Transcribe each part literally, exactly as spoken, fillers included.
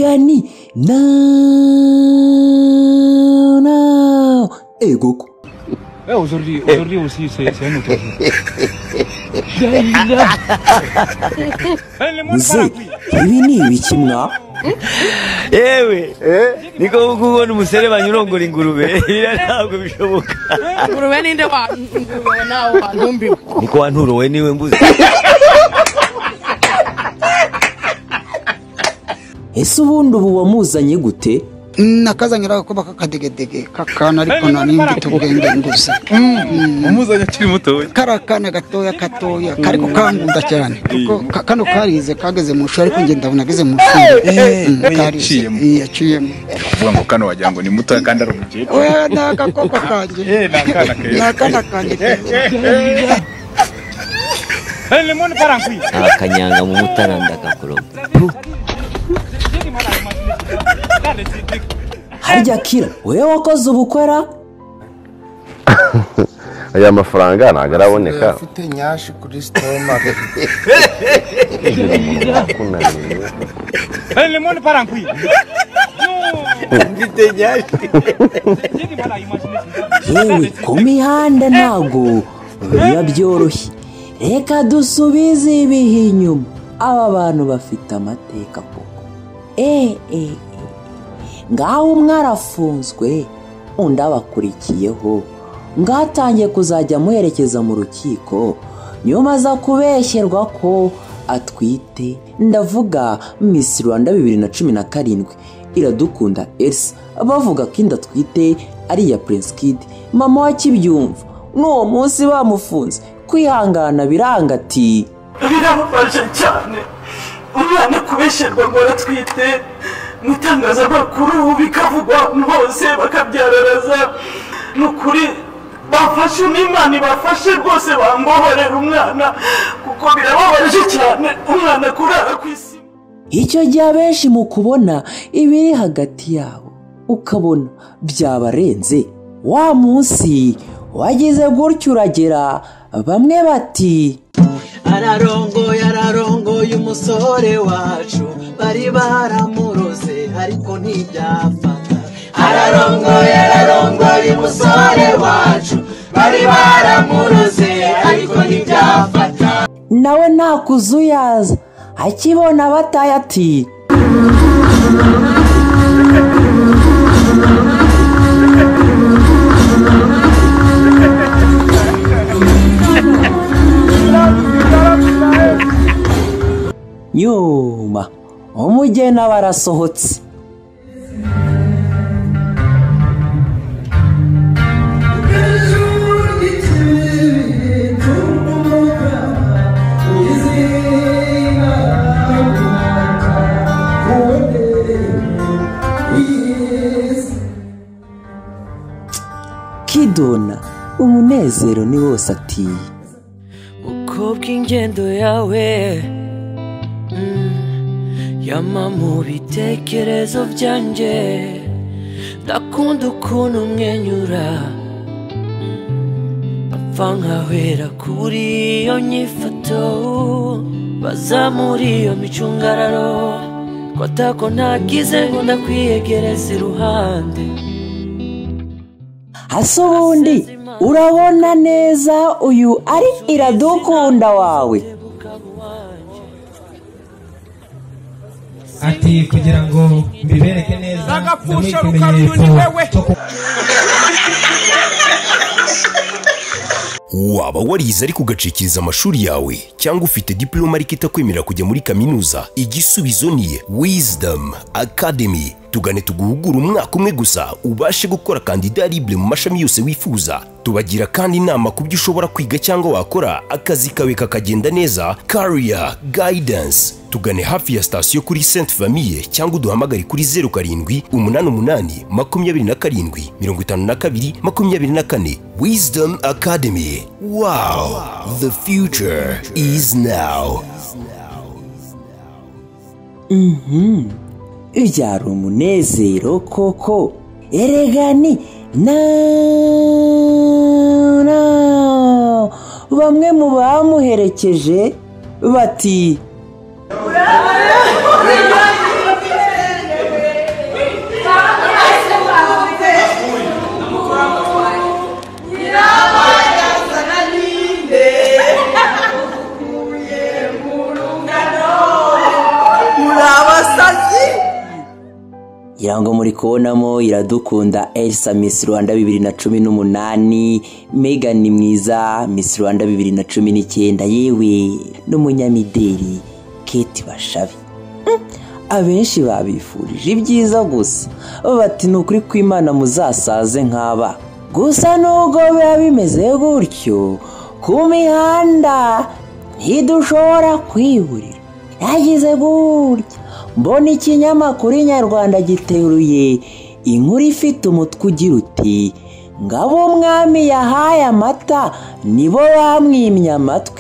Eregani na na egoko. Eh aujourd'hui aujourd'hui aussi c'est c'est un autre Muze ibi ni ibiki mwa? Ewe niko kubona umusere banyurongora ingurube ntabwo bishoboka. Ingurube ninde wa ingurube nawo wantumbi niko wanturowe niwe mbuze. Ese ubundi ubu wamuzanye gute? Nakazanyira ko bakakadegedege kakana ariko nani tubugenge ngusa. Umuzanye akiri muto. Karakana gatoya katoya kariko kangunda cyane. Kuko kano karize kageze mu shuri ariko ngenda bunageze mu shuri. Eh yaciyemo. Yaciyemo. Kuvuga ngo kano wagira ngo ni muto kandi arumukije. Oya nakakoko kanje. Eh nakana ke. Nakana kanje. Eh lemon parankwi. Akanyanga mu mutaranda kakuro. Harya kira wewe wakoze ubukwera? Aya mafaranga nagaraboneka. Afite nyashi kuri stomach. Eh lemon parankwi. Mfite nyashi. Yewe ku mihanda ntago biba byoroshye. Reka dusubize ibihe inyuma. Aba bantu bafite amateka koko. Eh eh ngaho umwe arafunzwe undi abakurikiyeho ngatangiye kuzajya muherekeza mu rukiko nyuma aza kubeshyerwa ko atwite. Ndavuga Miss Rwanda bibiri na cumi na karindwi Iradukunda Elsa bavuga ko inda atwite ari iya Prince Kid. Mama wa kibyumva n'uwo munsi bamufunze kwihangana biranga ati birabafashe cyane umwana kubesherwa ngo aratwite mutangaza bakuru bikavugwa hose bakabyararaza n'ukuri bafashe n'Imana bafashe rwose bambohorera umwana kuko birababaje cyane umwana kurara ku isi. Icyo gihe benshi mu kubona ibiri hagati yabo ukabona byabarenze. Wa munsi wagize gutyo uragera bamwe bati ararongoye ararongoye umusore wacu bari baramuroze ariko ntibyafata. Ararongoye ararongoye umusore wacu bari baramuroze ariko ntibyafata. Nawe nakuzuyaza akibona bataye ati nyuma umugeni barasohotse. Kidona umunezero ni wose ati ukobwa ingendo yawe yama mu bitekerezo byanjye ndakunda ukuntu umwenyura apfa nkahera kuri iyo nyifato baza muri iyo micungararo kwatako ntagize ngo ndakwiyegereza iruhande. hasi ubundi urabona neza uyu ari Iradukunda wawe? Ati kugira ngo mbibereke neza agapfusha rukaruni wewe. Waba warize ariko ugacikiriza amashuri yawe cyangwa ufite diploma ariko itakwemera kujya muri kaminuza? Igisubizo ni Wisdom Academy. Tugane tuguhugura umwaka umwe gusa ubashe gukora kandida libre mu mashami yose wifuza. Tubagira kandi inama ku byo ushobora kwiga cyangwa wakora akazi kawe kakagenda neza. Career Guidance. Tugane hafi ya station kuri Sainte Famille cyangwa uduhamagare kuri zero karindwi umunani umunani makumyabiri na karindwi mirongo itanu na kabiri makumyabiri na kane. Wisdom Academy. Wow, the future is now. Mhm. Ibyari umunezero koko. Eregani na na bamwe mu bamuherekeje bati ngira ngo muri kubonamo Iradukunda Elsa Miss Rwanda bibiri na cumi n'umunani, Megan ni mwiza Miss Rwanda bibiri na cumi n'icyenda, yewe n'umunyamideli Kate Bashabe. Mm. Abenshi babifurije ibyiza gusa bati nukuri kw'Imana muzasaze nk'aba. Gusa nubwo biba bimeze gutyo ku mihanda ntidushobora kwiburira. Yagize gutya mbona ikinyamakuru Nyarwanda giteruye inkuru ifite umutwe ugira uti ngabo umwami yahaye amata nibo bamwimye amatwi.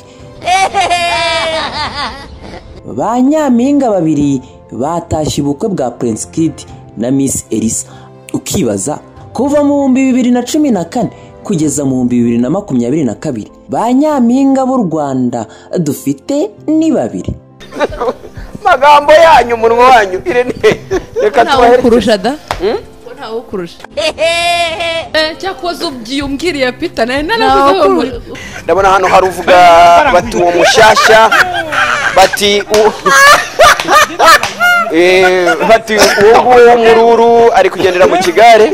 Ba nyampinga babiri batashye ubukwe bwa Prince Kid na Miss Elsa. Ukibaza kuva mu bihumbi bibiri na cumi na kane kugeza mu bihumbi bibiri na makumyabiri na kabiri ba nyampinga b'u Rwanda dufite ni babiri. Magambo yanyu umunwa wanyu Irene reka tubahereza da ntawo kurusha eh cyakoze ubyiyumbwiriye Peter naye naravuze ndabona hano haruvuga bati uwo mushasha bati eh bati uwo mururu ari kugendera mu kigare.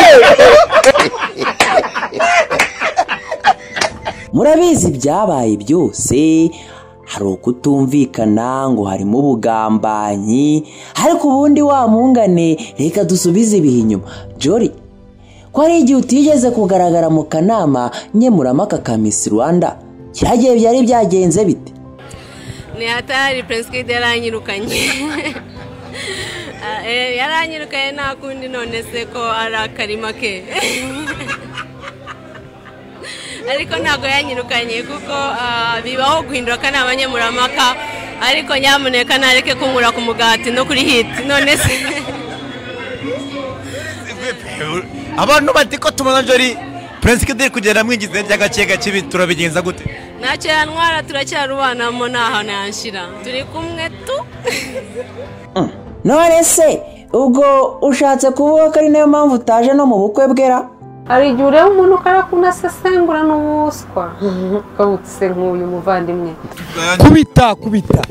Murabizi byabaye byose, hari ukutumvikana ngo harimo ubugambanyi, ariko ubundi wa mungane reka dusubize ibihe inyuma. Jori, ko ari igihe utigeze kugaragara mu kanama nkemuramaka ka Miss Rwanda, cyagiye byari byagenze bite? Ni hatari Prince Kid yaranyirukanye. Eh yaranyirukanye nta kundi none se ko ari akarima ke. Ariko ntago yanyirukanye kuko bibaho guhindura kana abanyemuramaka, ariko nyamuneka nareke kunkura ku mugati no kuri hit none se. Abantu batiko tumana Jori Prince Kid kugera mwigize ry'agace gacibi turabigenza gute? Nacyo yantwara turacyarubana mo naho nanshira turi kumwe tu. None se ubwo ushatse kuvuga ko ari nayo mpamvu utaje no mu bukwe bwera? Ari igihe ureba umuntu karakunda sesengura n'ubuswa kabutse nk'uyu muvandimwe. Kubita kubita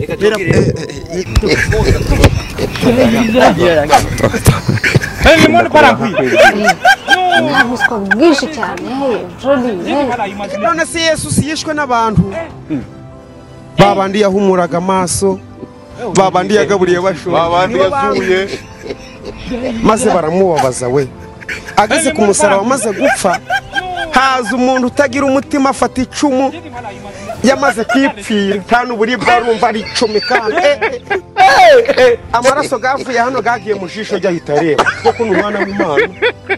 Hey, limoni parankwi. Ubuswa bwinshi cyane Joli. None se Yesu yishwe n'abantu babandi yahumuraga amaso, babandi yagaburiye basho, babandi yazuye maze baramubabaza we. Ageze ku musaraba maze gupfa, haza umuntu utagira umutima afata icumu yamaze kwipfira, nta n'uburi bwarumva ari icumi kandi amaraso gavuye hano gagiye mu jisho ryahita reba kuko ni umwana w'Imana.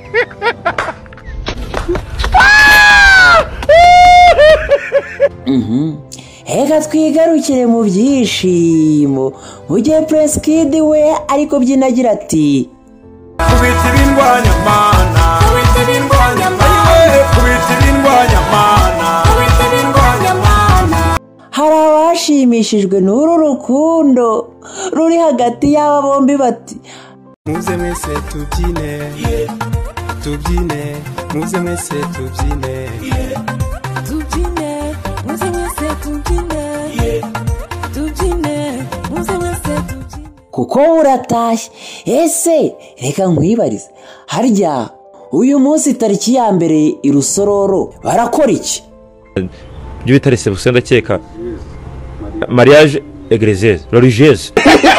Mhm. Ega twigarukire mu byishimo. Ujye Prince Kid we ariko byinagira ati kubita ibindwanya mana, kubita ibindwanya mana, kubita ibindwanya mana, kubita ibindwanya mana. Hari abashimishijwe n'uru rukundo ruri hagati y'aba bombi bati muze mwese tubyine tubyine muze mwese tubyine tubyine muze mwese tubyine tubyine muze mwese tubyine kuko uratashye. Ese reka nkwibarize, harya uyu munsi tariki ya mbere i Rusororo barakora iki? Byo bita reception ndakeka mariage église religieuse.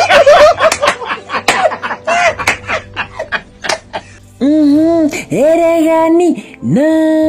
Mhm. Eregani no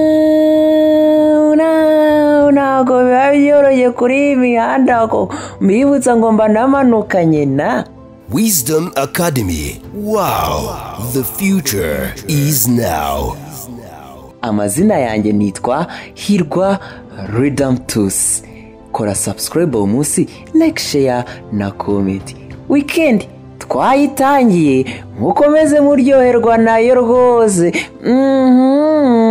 no nago byoroye kuri Mihanda ko mbibutsa ngo mba namanukanye na Wisdom Academy. Wow, the future is now. Amazina yanjye nitwa Hirwa Redemptus. Kora subscribe umunsi, like, share na comment. Weekend twayitangiye, mukomeze muryoherwa nayo rwose. Mhm.